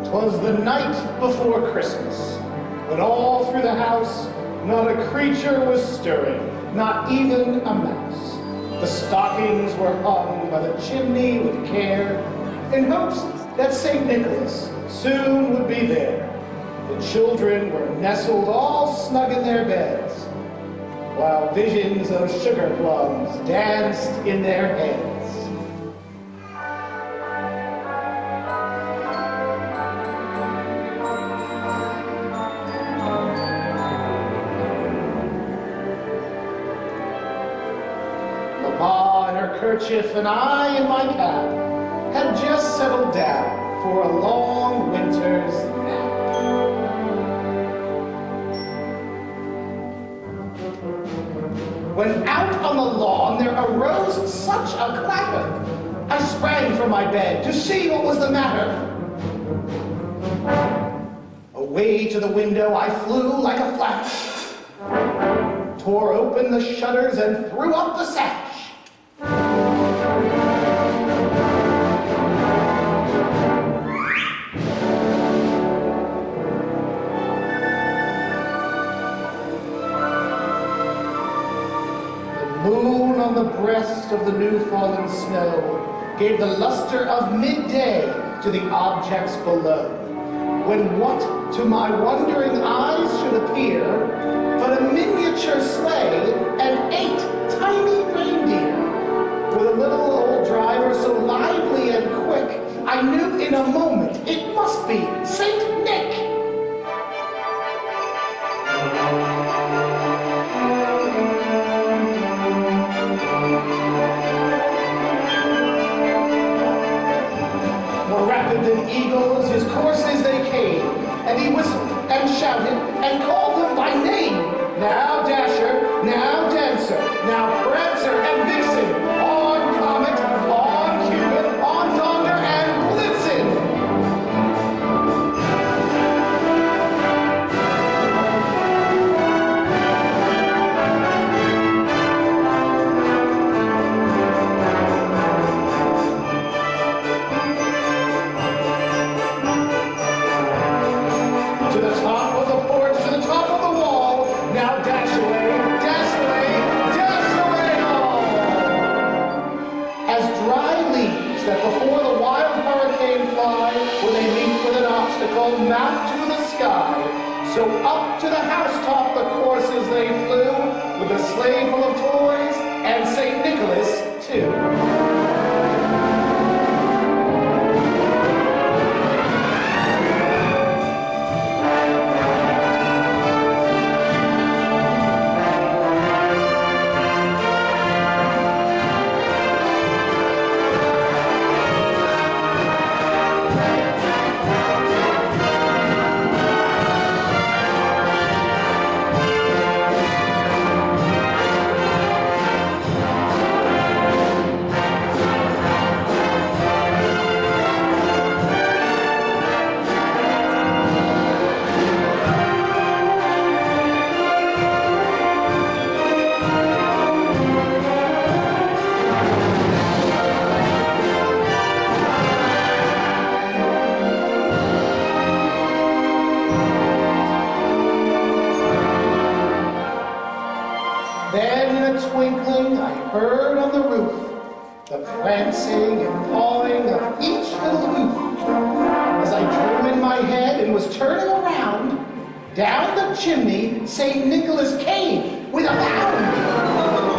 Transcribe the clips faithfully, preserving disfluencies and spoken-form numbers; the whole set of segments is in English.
'Twas the night before Christmas, when all through the house not a creature was stirring, not even a mouse. The stockings were hung by the chimney with care, in hopes that Saint Nicholas soon would be there. The children were nestled all snug in their beds, while visions of sugar plums danced in their heads. Mamma in her kerchief and I in my cap had just settled down for a long winter's nap. When out on the lawn there arose such a clatter, I sprang from my bed to see what was the matter. Away to the window I flew like a flash, tore open the shutters and threw up the sash. Moon on the breast of the new-fallen snow gave the luster of midday to the objects below, when what to my wondering eyes should appear but a miniature sleigh and eight tiny reindeer, with a little old driver so lively and quick, I knew in a moment it must be Saint Nick. Than eagles, his courses they came, and he whistled and shouted and called them by name. Now Dasher, now Dancer, now Prancer and Vixen, on Comet, on Cupid, on Donder and Blitzen. Mount to the sky, so up to the housetop the courses they flew, with a sleigh full of toys and Saint Nicholas too. Heard on the roof the prancing and pawing of each little hoof. As I drew him in my head and was turning around, down the chimney Saint Nicholas came with a bound.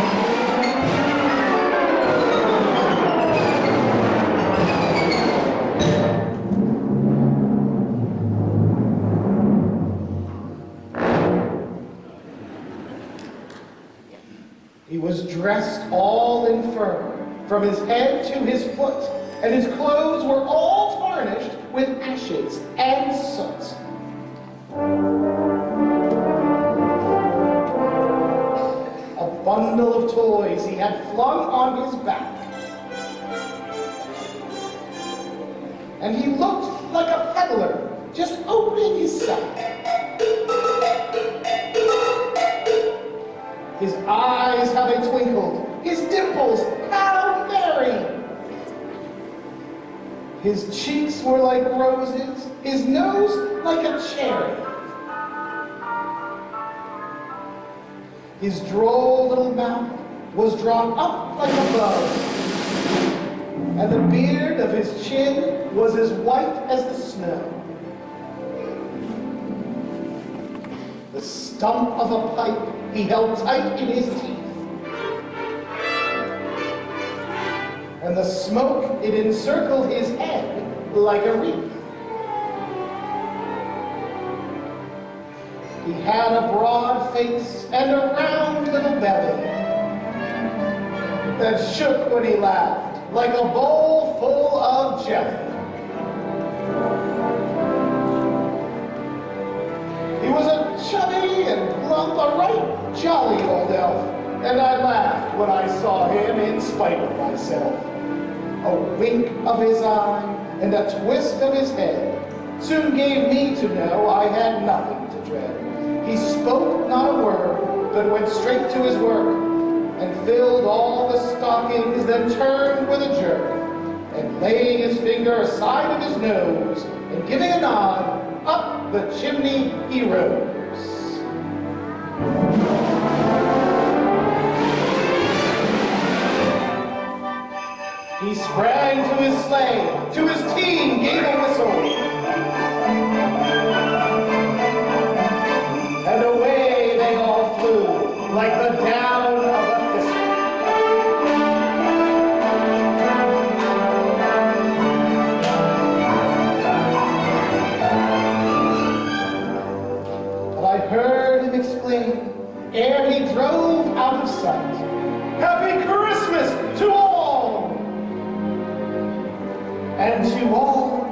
He was dressed all in fur, from his head to his foot, and his clothes were all tarnished with ashes and soot. A bundle of toys he had flung on his back, and he looked like a peddler just opening his sack. His eyes, how they twinkled, his dimples, how merry! His cheeks were like roses, his nose like a cherry. His droll little mouth was drawn up like a bow, and the beard of his chin was as white as the snow. The stump of a pipe he held tight in his teeth, and the smoke, it encircled his head like a wreath. He had a broad face and a round little belly that shook when he laughed like a bowl full of jelly. He was a chubby and plump, a right jolly old elf, and I laughed when I saw him in spite of myself. A wink of his eye and a twist of his head soon gave me to know I had nothing to dread. He spoke not a word, but went straight to his work, and filled all the stockings, then turned with a jerk, and laying his finger aside of his nose, and giving a nod, up the chimney he rose. He sprang to his sleigh, to his team gave a whistle, and away they all flew, like the down of a thistle. But I heard him exclaim, ere he drove out of sight, "Happy Christmas to all!" And to all